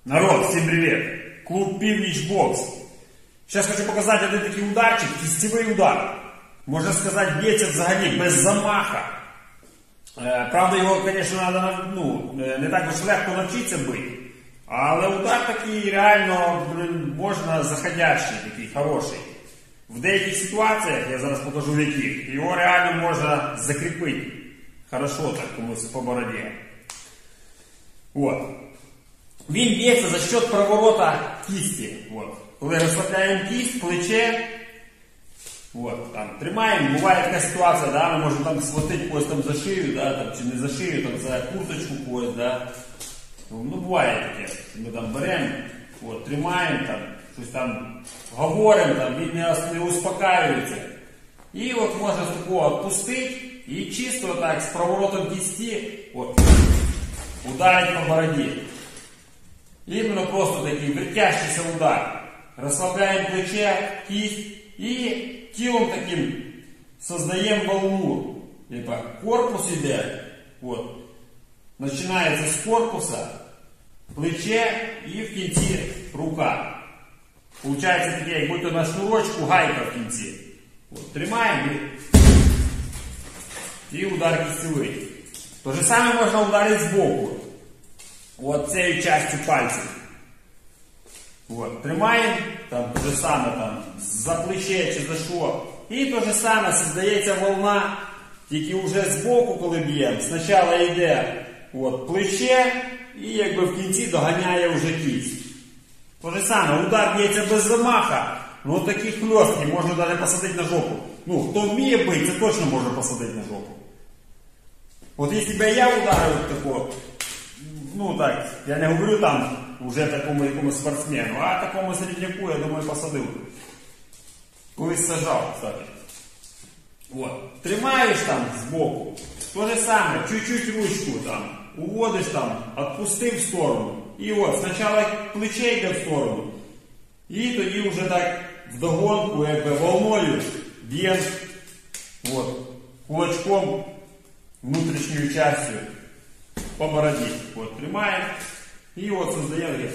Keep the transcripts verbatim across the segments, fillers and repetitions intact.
Народ, всем привет! Клуб Північ Бокс. Сейчас хочу показать один такий ударчик, кістєвий удар. Можна сказати, б'ється взагалі без замаха. Правда, його, звісно, треба, ну, не так уж легко навчитися бити. Але удар такий реально, блин, можна заходящий, такий хороший. В деяких ситуаціях, я зараз покажу в яких, його реально можна закріпити. Хорошо так комусь по бороді. От. Він б'ється за счет проворота кисті. От. Коли розслабляємо кисть, плече, от, там, тримаємо, буває така ситуація, да, ми можемо там схватити когось там за шию, да, там, чи не за шию, там, за курточку когось, да. Ну, буває таке, ми там беремо, от, тримаємо, там, щось там говоримо, там, він не, не успокаюється. І от можна з такого відпустити і чисто так з проворотом кисті от, ударить по бороді. Іменно просто такий вертящийся удар. Розслабляємо плече, кисть і тілом таким создаємо волну. Типа корпус іде, от, починається з корпуса, плече і в кінці рука. Получається таке, як будто на шнурочку гайка в кінці. От, тримаємо і, і удар кістєвий. То же саме можна ударити збоку. От цією частю пальців. От, тримаємо, там те же саме там, за плече чи за що. І те же саме создається волна, тільки вже збоку, коли б'ємо. Спочатку йде от, плече і якби в кінці доганяє вже кість. Те же саме, удар б'ється без замаха. Ну от такі хльостки можна навіть посадити на жопу. Ну, хто вміє бити, це точно може посадити на жопу. От якщо б я ударив такого, ну так, я не говорю там уже такому якомусь спортсмену, а такому середняку, я думаю, посадив. Колись сажав, кстати. От. Тримаєш там збоку, то же саме, чуть-чуть ручку там, уводиш там, відпустив в сторону. І от, спочатку плече йде в сторону. І тоді вже так вдогонку, якби волною, б'єш кулачком, внутрішньою частю по бороді. От, тримаємо і от создаємо рез.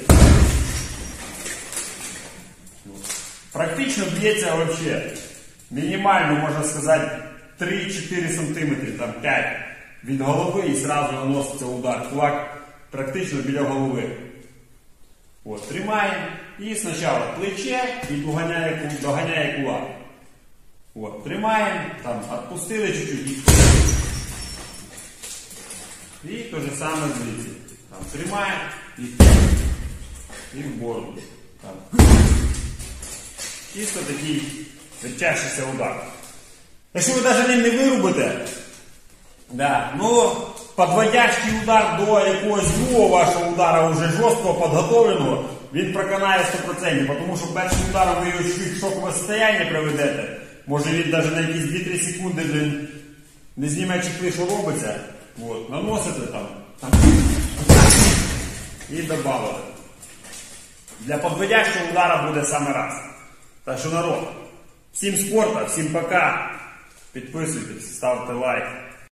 Практично б'ється вообще мінімально, можна сказати, три-чотири сантиметри, там п'ять від голови і одразу наноситься удар. Кулак практично біля голови. От, тримаємо і спочатку плече і доганяє, доганяє кулак. От, тримаємо, там, відпустили чуть-чуть. І те же саме звідси. Там, тримаємо і, і в бороду. Там. Чисто такий вертящийся удар. Якщо ви навіть ним не вирубите, да, ну, подводящий удар до якогось другого вашого удара, вже жорсткого, підготовленого, він проканає сто відсотків, тому що першим ударом ви його в шокове состояння приведете. Може він навіть на якісь дві-три секунди він не зніме чехли, що робиться. От, наносите там, там і додали. Для подводящого удара буде саме раз. Так що, народ, всім спорту, всім пока. Підписуйтесь, ставте лайк.